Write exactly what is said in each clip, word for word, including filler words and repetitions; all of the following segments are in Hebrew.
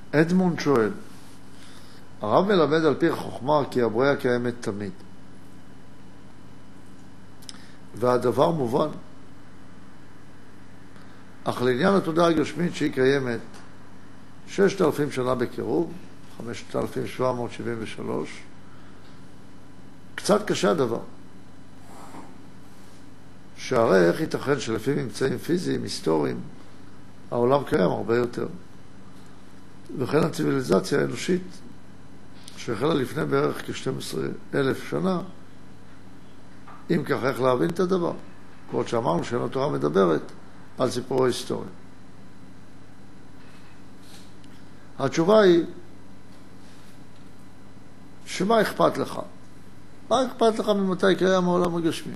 אדמונד שואל, הרב מלמד על פי חוכמה כי הבריאה קיימת תמיד. והדבר מובן. אך לעניין התודעה הגשמית שהיא קיימת ששת אלפים שנה בקירוב, חמשת אלפים שבע מאות שבעים ושלוש, קצת קשה הדבר. שהרי איך ייתכן שלפי ממצאים פיזיים, היסטוריים, העולם קיים הרבה יותר. וכן הציביליזציה האנושית, שהחלה לפני בערך כ-שנים עשר אלף שנה, אם כך איך להבין את הדבר. כמו שאמרנו שאין התורה מדברת על סיפור ההיסטוריה. התשובה היא, שמה אכפת לך? מה אכפת לך ממתי קיים העולם הגשמי?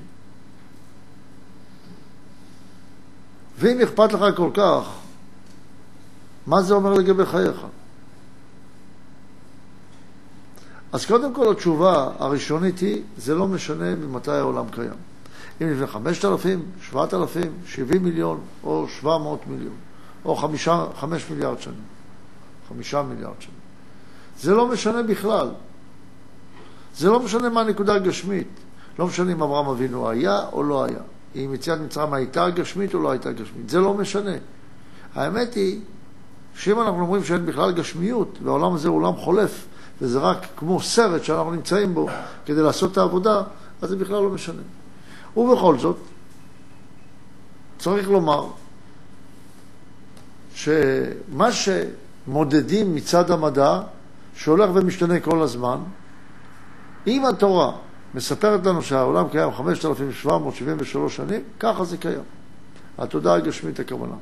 ואם אכפת לך כל כך, מה זה אומר לגבי חייך? אז קודם כל התשובה הראשונית היא, זה לא משנה ממתי העולם קיים. אם לפני חמשת אלפים, שבעת אלפים, שבעים מיליון, או שבע מאות מיליון, או חמישה, חמש מיליארד שנים, חמישה מיליארד שנים. זה לא משנה בכלל. זה לא משנה מה הנקודה הגשמית. לא משנה אם אברהם אבינו היה או לא היה. אם יציאת מצרים הייתה גשמית או לא הייתה גשמית. זה לא משנה. האמת היא, שאם אנחנו אומרים שאין בכלל גשמיות, והעולם הזה הוא עולם חולף, וזה רק כמו סרט שאנחנו נמצאים בו כדי לעשות את העבודה, אז זה בכלל לא משנה. ובכל זאת, צריך לומר שמה שמודדים מצד המדע, שהולך ומשתנה כל הזמן, אם התורה מספרת לנו שהעולם קיים חמשת אלפים שבע מאות שבעים ושלוש שנים, ככה זה קיים. התודעה הגשמית הכוונה.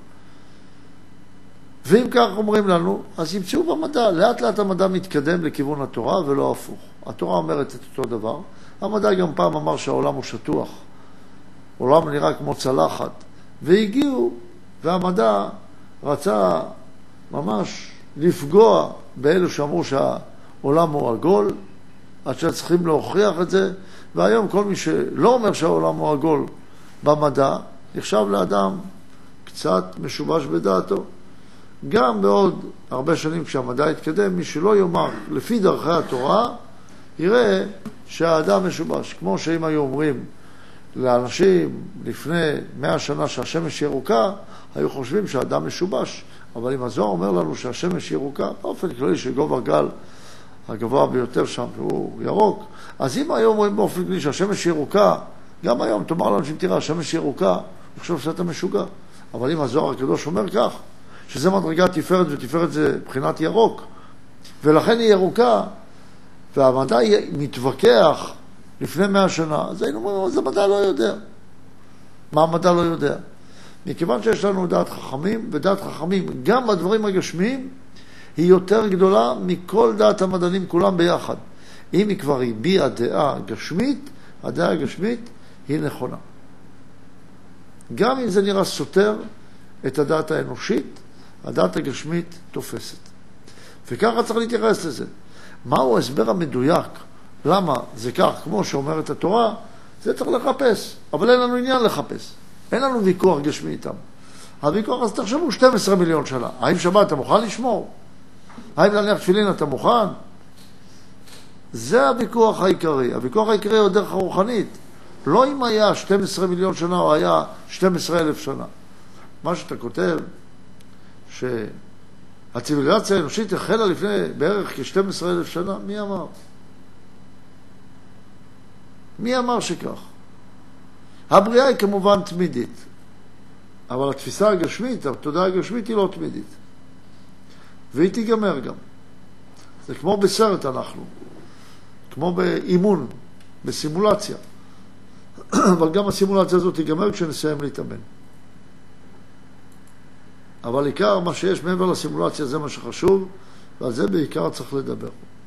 ואם כך אומרים לנו, אז ימצאו במדע. לאט לאט המדע מתקדם לכיוון התורה ולא הפוך. התורה אומרת את אותו דבר. המדע גם פעם אמר שהעולם הוא שטוח. העולם נראה כמו צלחת. והגיעו, והמדע רצה ממש לפגוע באלו שאמרו שהעולם הוא עגול, עד שצריכים להוכיח את זה. והיום כל מי שלא אומר שהעולם הוא עגול במדע, נחשב לאדם קצת משובש בדעתו. גם בעוד הרבה שנים כשהמדע יתקדם, מי שלא יאמר לפי דרכי התורה, יראה שהאדם משובש. כמו שאם היו אומרים לאנשים לפני מאה שנה שהשמש ירוקה, היו חושבים שהאדם משובש. אבל אם הזוהר אומר לנו שהשמש ירוקה, באופן כללי שגובה הגל הגבוה ביותר שם הוא ירוק, אז אם היום אומרים באופן כללי שהשמש ירוקה, גם היום תאמר לאנשים, תראה, השמש ירוקה, אני חושב שאתה משוגע. אבל אם הזוהר הקדוש אומר כך, שזה מדרגה תפארת, ותפארת זה מבחינת ירוק, ולכן היא ירוקה, והמדע מתווכח לפני מאה שנה, אז היינו אומרים, אז המדע לא יודע. מה המדע לא יודע? מכיוון שיש לנו דעת חכמים, ודעת חכמים גם בדברים הגשמיים, היא יותר גדולה מכל דעת המדענים כולם ביחד. אם היא כבר הביעה דעה גשמית, הדעה הגשמית היא נכונה. גם אם זה נראה סותר את הדעת האנושית, הדעת הגשמית תופסת. וככה צריך להתייחס לזה. מהו ההסבר המדויק? למה זה כך, כמו שאומרת התורה, זה צריך לחפש. אבל אין לנו עניין לחפש. אין לנו ויכוח גשמי איתם. הוויכוח, אז תחשבו שנים עשר מיליון שנה. האם שבת אתה מוכן לשמור? האם להניח תפילין אתה מוכן? זה הוויכוח העיקרי. הוויכוח העיקרי הוא דרך הרוחנית. לא אם היה שנים עשר מיליון שנה או היה שנים עשר אלף שנה. מה שאתה כותב, שהציביליזציה האנושית החלה לפני בערך כ-שנים עשר אלף שנה, מי אמר? מי אמר שכך? הבריאה היא כמובן תמידית, אבל התפיסה הגשמית, התודעה הגשמית היא לא תמידית. והיא תיגמר גם. זה כמו בסרט אנחנו, כמו באימון, בסימולציה. אבל גם הסימולציה הזאת תיגמר כשנסיים להתאמן. אבל עיקר מה שיש מעבר לסימולציה זה מה שחשוב, ועל זה בעיקר צריך לדבר.